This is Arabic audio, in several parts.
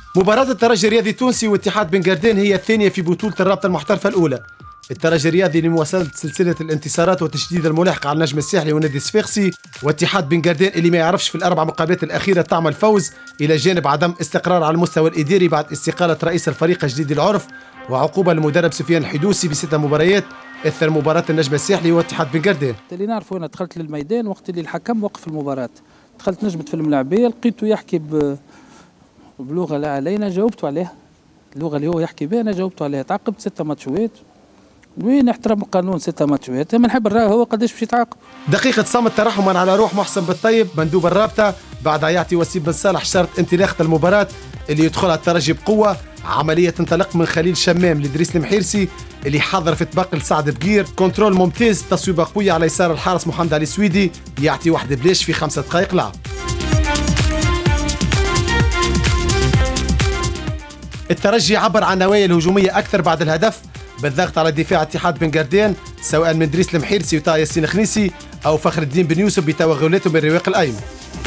مباراة الترجي الرياضي التونسي واتحاد بن قردين هي الثانية في بطولة الرابطة المحترفة الأولى. الترجي الرياضي لمواصلة سلسلة الانتصارات وتشديد الملاحقة على النجم الساحلي والنادي الصفاقسي، واتحاد بن قردين اللي ما يعرفش في الأربع مقابلات الأخيرة طعم الفوز، إلى جانب عدم استقرار على المستوى الإداري بعد استقالة رئيس الفريق جديد العرف وعقوبة للمدرب سفيان الحدوسي ب6 مباريات إثر مباراة النجم الساحلي واتحاد بن قردين. اللي نعرفه أنا دخلت للميدان وقت اللي الحكم وقف المباراة، دخلت نجمت في الملاعبية لقيته يحكي بلغة لا علينا، جاوبته عليها. اللغة اللي هو يحكي بها أنا جاوبته عليها. تعاقبت 6 ماتشات، وين احترام القانون 6 ماتشات، ما نحب نراه هو قداش باش يتعاقب. دقيقة صمت ترحما على روح محسن بالطيب مندوب الرابطة بعد يعطي وسيم بن صالح شرط انطلاقة المباراة اللي يدخلها الترجي بقوة. عملية تنطلق من خليل شمام لدريس المحيرسي اللي حضر في طبق لسعد بقير، كنترول ممتاز، تصويبة قوية على يسار الحارس محمد علي السويدي يعطي واحد بلاش في 5 دقائق لعب. الترجي عبر عن نوايا الهجومية أكثر بعد الهدف بالضغط على دفاع اتحاد بن قردين سواء من دريس المحيرسي وطه ياسين خنيسي أو فخر الدين بن يوسف بتوغلاته من الرواق الأيمن.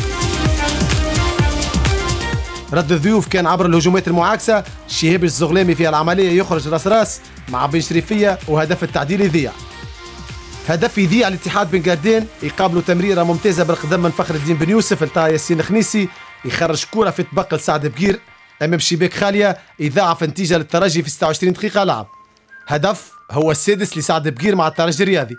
رد الضيوف كان عبر الهجومات المعاكسة، شهاب الزغلامي في العملية يخرج راس مع بن شريفية وهدف التعديل يضيع. هدف يضيع الاتحاد بن قردين يقابلوا تمريرة ممتازة بالقدم من فخر الدين بن يوسف لطه ياسين خنيسي يخرج كرة في طبق لسعد بقير أمام شباك خالية يضاعف نتيجة للترجي في 26 دقيقة لعب. هدف هو السادس لسعد بقير مع الترجي الرياضي.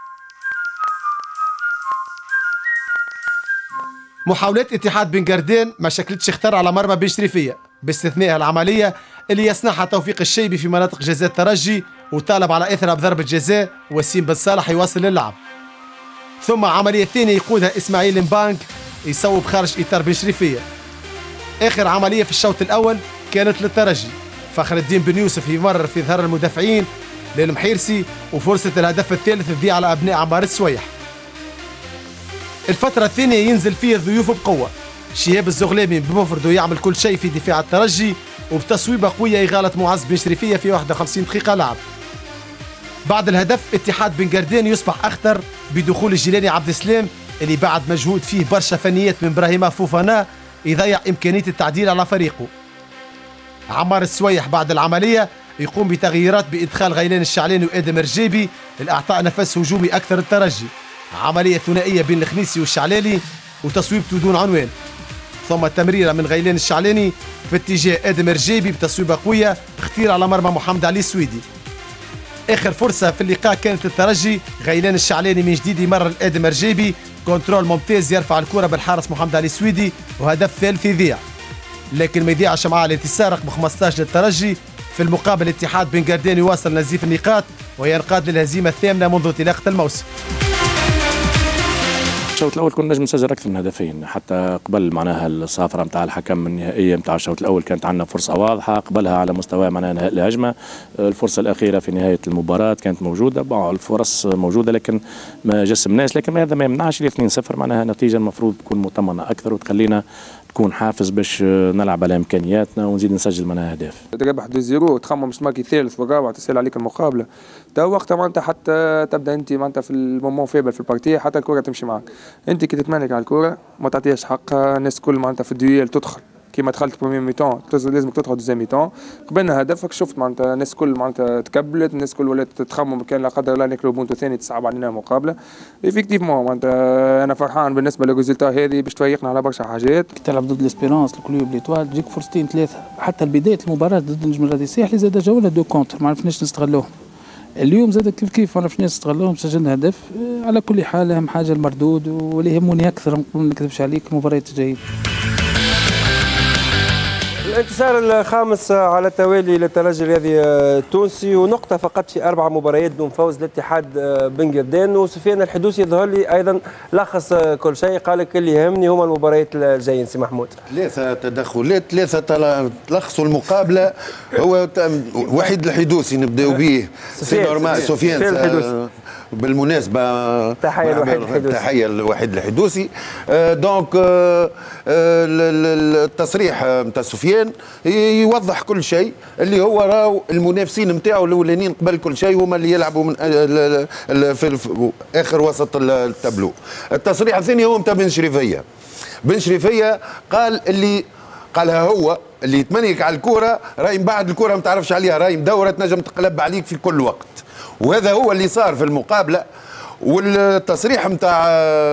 محاولات اتحاد بن قردين ما شكلتش خطر على مرمى بن شريفية باستثناء العملية اللي يصنعها توفيق الشيبي في مناطق جزاء الترجي وطالب على اثرها بضربة جزاء وسيم بن صالح يواصل اللعب. ثم عملية ثانية يقودها اسماعيل مبانك يصوب خارج اطار بن شريفية. اخر عملية في الشوط الاول كانت للترجي، فخر الدين بن يوسف يمرر في ظهر المدافعين للمحيرسي وفرصة الهدف الثالث تضيع على أبناء عمار السويح. الفترة الثانية ينزل فيها الضيوف بقوة، شهاب الزغلامي بمفرده يعمل كل شيء في دفاع الترجي وبتصويبة قوية يغالط معز بن شريفية في 51 دقيقة لعب. بعد الهدف اتحاد بن قردين يصبح أخطر بدخول الجيلاني عبد السلام اللي بعد مجهود فيه برشا فنيات من براهيما فوفانا يضيع إمكانية التعديل على فريقه. عمار السويح بعد العملية يقوم بتغييرات بإدخال غيلان الشعلاني وآدم الرجابي لإعطاء نفس هجومي أكثر الترجي. عملية ثنائية بين الخنيسي والشعلاني وتصويبته دون عنوان، ثم تمريرة من غيلان الشعلاني في اتجاه آدم الرجابي بتصويبة قوية اختير على مرمى محمد علي السويدي. آخر فرصة في اللقاء كانت للترجي، غيلان الشعلاني من جديد يمرر آدم الرجابي، كنترول ممتاز يرفع الكرة بالحارس محمد علي السويدي وهدف ثالث يضيع، لكن ما يضيعش مع الانتصار رقم 15 للترجي. في المقابل اتحاد بن قردين يواصل نزيف النقاط وينقاد للهزيمة الثامنة منذ انطلاقة الموسم. الشوط الاول كنا نجم نسجل اكثر من هدفين، حتى قبل معناها الصافره نتاع الحكم النهائيه نتاع الشوط الاول كانت عندنا فرصه واضحه، قبلها على مستوى معناها نهائي الهجمه، الفرصه الاخيره في نهايه المباراه كانت موجوده، الفرص موجوده لكن ما جسمناش، لكن هذا ما يمنعش 2-0 معناها نتيجه المفروض تكون مطمئنه اكثر وتخلينا تكون حافز باش نلعب على امكانياتنا ونزيد نسجل معناها اهداف. تربح 2-0 وتخمم باش تماكي ثالث والرابع تسهل عليك المقابله، تو وقتها معناتها حتى تبدا انت معناتها في المومون فيبل في البارتيه حتى الكره تمشي معك، انت كي تتمالك على الكره ما تعطيهاش حقها، الناس الكل معناتها في الدويل تدخل كيما دخلت بروميير ميتون لازمك تدخل دوزيام ميتون، قبلنا هدفك شفت معناتها الناس الكل معناتها تكبلت، الناس الكل ولات تخمم كان لا قدر الله ناكلوا بونتو ثاني تصعب علينا المقابله، ايفيكتيفمون معناتها انا فرحان بالنسبه للريزلتا هذه باش تفيقنا على برشا حاجات. كي تلعب ضد ليسبيرونس الكلوب ليتوال تجيك فرصتين ثلاثه، حتى بدايه المباراه ضد النجم الرياضي الساحلي زاد جوله 2 كونتر ما عرفناش نستغلوهم. اليوم زاد كيف ما عرفناش نستغلوهم، سجلنا هدف. على كل حال اهم حاجه المردود، واللي يهمني اكثر ما نكذبش عليك المباريات الجايه. الانتصار الخامس على التوالي للترجي الرياضي التونسي ونقطة فقط في 4 مباريات دون فوز لاتحاد بن قردين، وسفيان الحدوسي يظهر لي أيضا لخص كل شيء، قال لك اللي يهمني هما المباريات الجايين. سي محمود 3 تدخلات 3 تلخصوا المقابلة، هو وحيد الحدوسي نبداو به سفيان الحدوسي بالمناسبة تحية لوحيد الحدوسي. دونك التصريح نتاع سفيان يوضح كل شيء، اللي هو راهو المنافسين نتاعو الاولانيين قبل كل شيء هما اللي يلعبوا من في اخر وسط التابلو. التصريح الثاني هو نتاع بن شريفية. بن شريفية قال اللي قالها هو اللي يتمنيك على الكوره راهي من بعد الكوره ما تعرفش عليها، راهي مدوره تنجم تقلب عليك في كل وقت. وهذا هو اللي صار في المقابله. والتصريح نتاع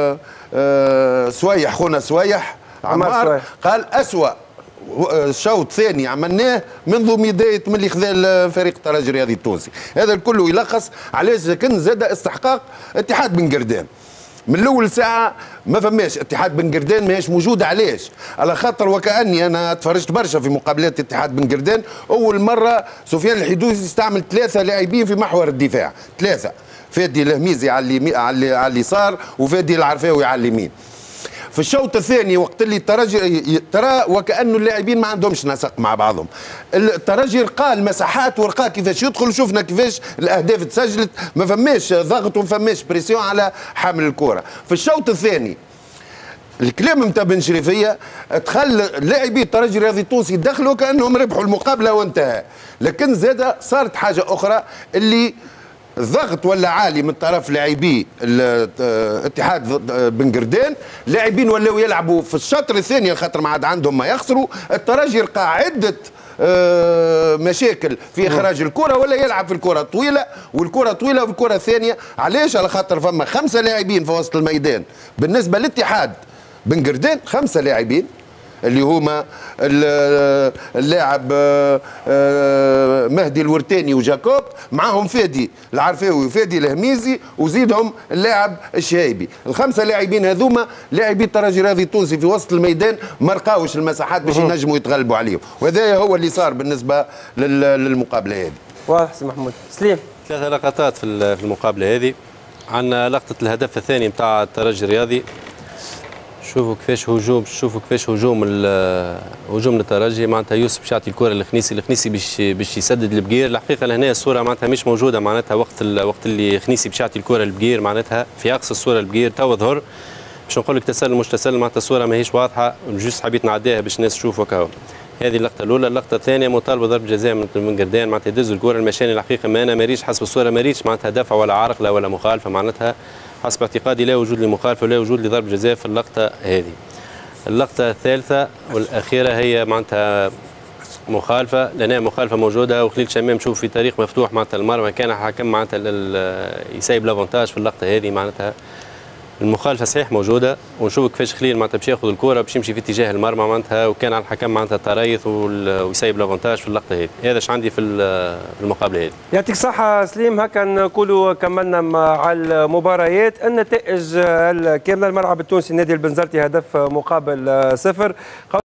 سويح، خونا سويح عمار، قال أسوأ شوط ثاني عملناه منذ بدايه من اللي خذا فريق الترجي الرياضي التونسي. هذا كله يلخص علاش كان زاد استحقاق اتحاد بن قردان. من الاول ساعه ما فماش اتحاد بن قردان ماهيش موجوده. علاش؟ على خاطر وكاني انا تفرجت برشا في مقابلات اتحاد بن قردان، اول مره سفيان الحدوثي يستعمل 3 لاعبين في محور الدفاع، 3، فادي الهميزي على اليسار وفادي العرفاوي على اليمين. في الشوط الثاني وقت اللي الترجي ترى وكأنه اللاعبين ما عندهمش نسق مع بعضهم، الترجي لقى المساحات ولقى كيفاش يدخل، شفنا كيفاش الاهداف تسجلت، ما فماش ضغط وما فماش بريسيون على حامل الكره. في الشوط الثاني الكلام نتاع بن شريفيه دخل لاعبي الترجي الرياضي التونسي دخلوا كانهم ربحوا المقابله وانتهى، لكن زاد صارت حاجه اخرى اللي الضغط ولا عالي من طرف لاعبي الاتحاد بن قردان، لاعبين ولاو يلعبوا في الشطر الثاني خاطر ما عاد عندهم ما يخسروا. الترجي لقى عده مشاكل في اخراج الكره ولا يلعب في الكره الطويله، والكره طويله وفي الكره الثانيه. علاش؟ على خاطر فما 5 لاعبين في وسط الميدان بالنسبه للاتحاد بن قردان، 5 لاعبين اللي هما اللاعب مهدي الورتاني وجاكوب، معاهم فادي العرفاوي وفادي الهميزي وزيدهم اللاعب الشهيبي. ال5 لاعبين هذوما لاعبي الترجي الرياضي التونسي في وسط الميدان ما لقاوش المساحات باش ينجموا يتغلبوا عليهم، وهذا هو اللي صار بالنسبه للمقابله هذه. واضح سي محمود. سليم، 3 لقطات في المقابله هذه. عندنا لقطه الهدف الثاني نتاع الترجي الرياضي، شوفوا كيفاش هجوم الترجي. معناتها يوسف باش يعطي الكره لخنيسي باش يسدد البقير. الحقيقه لهنا الصوره معناتها مش موجوده، معناتها وقت اللي خنيسي باش يعطي الكره للبقير، معناتها في اقصى الصوره البقير تو ظهر. باش نقول لك تسلل مش تسلل، معناتها الصوره ماهيش واضحه، جوست حبيت نعديها باش الناس تشوف وكاو. هذه اللقطه الاولى. اللقطه الثانيه مطالبه ضرب جزاء من قردان، معناتها يدز الكره المشاني. الحقيقه ما انا ماريش حسب الصوره ماريش معناتها دفع ولا عرقله ولا مخالفه، معناتها حسب اعتقادي لا وجود لمخالفه ولا وجود لضرب جزاء في اللقطه هذه. اللقطة الثالثة والأخيرة هي معناتها مخالفة، لأنها مخالفة موجودة وخليل شمام نشوف في طريق مفتوح معناتها المرمى، كان حكم معناتها يسيب لافونتاج في اللقطة هذه. معناتها المخالفة صحيح موجودة، ونشوف كيفاش خليل معناتها باش ياخذ الكرة باش يمشي في اتجاه المرمى معناتها، وكان على الحكم معناتها تريث ويسيب لافونتاج في اللقطة هذه. هذا اش عندي في المقابلة هذه. يعطيك الصحة سليم. هكا نقولوا كملنا مع المباريات. النتائج الكاملة: الملعب التونسي نادي البنزرتي هدف مقابل 0.